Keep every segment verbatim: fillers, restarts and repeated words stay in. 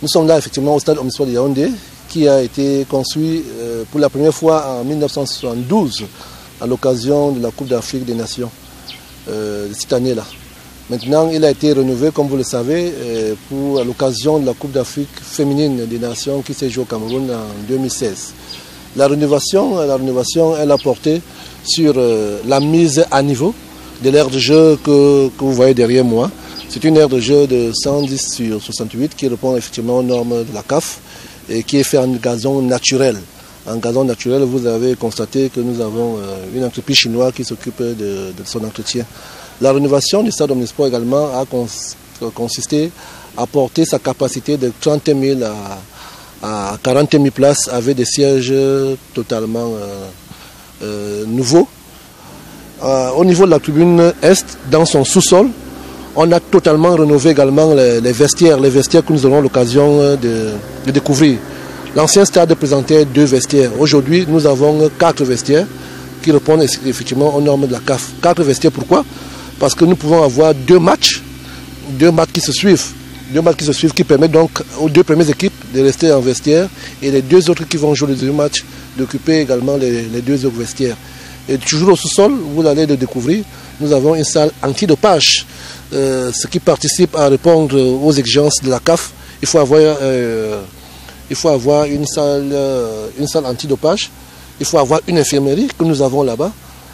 Nous sommes là effectivement au stade Omnisport de Yaoundé, qui a été construit euh, pour la première fois en mille neuf cent soixante-douze à l'occasion de la Coupe d'Afrique des Nations euh, de cette année-là. Maintenant, il a été rénové, comme vous le savez, euh, pour à l'occasion de la Coupe d'Afrique féminine des Nations qui s'est jouée au Cameroun en deux mille seize. La rénovation, la rénovation elle a porté sur euh, la mise à niveau de l'aire de jeu que, que vous voyez derrière moi. C'est une aire de jeu de cent dix sur soixante-huit qui répond effectivement aux normes de la C A F et qui est fait en gazon naturel. En gazon naturel, vous avez constaté que nous avons euh, une entreprise chinoise qui s'occupe de, de son entretien. La rénovation du stade Omnisport également a cons consisté à porter sa capacité de trente mille à, à quarante mille places avec des sièges totalement euh, euh, nouveaux. Euh, au niveau de la tribune Est, dans son sous-sol, on a totalement rénové également les, les vestiaires, les vestiaires que nous aurons l'occasion de, de découvrir. L'ancien stade présentait deux vestiaires. Aujourd'hui, nous avons quatre vestiaires qui répondent effectivement aux normes de la C A F. Quatre vestiaires, pourquoi? Parce que nous pouvons avoir deux matchs, deux matchs qui se suivent, deux matchs qui se suivent qui permettent donc aux deux premières équipes de rester en vestiaire et les deux autres qui vont jouer les deux matchs d'occuper également les, les deux autres vestiaires. Et toujours au sous-sol, vous allez le découvrir, nous avons une salle antidopage, euh, ce qui participe à répondre aux exigences de la C A F. Il faut avoir, euh, il faut avoir une salle, euh, une salle antidopage, il faut avoir une infirmerie que nous avons là-bas.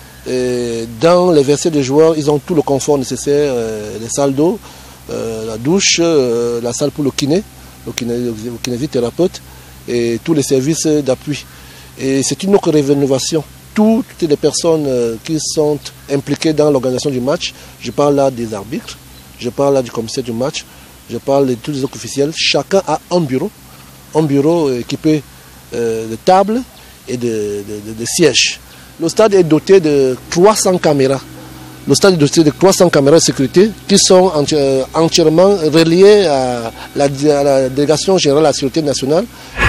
Dans les vestiaires des joueurs, ils ont tout le confort nécessaire, euh, les salles d'eau, euh, la douche, euh, la salle pour le kiné, le, kiné, le kinésithérapeute et tous les services d'appui. Et c'est une autre rénovation. Toutes les personnes euh, qui sont impliquées dans l'organisation du match, je parle là des arbitres, je parle là du commissaire du match, je parle de tous les autres officiels, chacun a un bureau, un bureau équipé euh, de tables et de, de, de, de sièges. Le stade est doté de trois cents caméras. Le stade est doté de trois cents caméras de sécurité qui sont entièrement reliées à la, à la Délégation générale de la sécurité nationale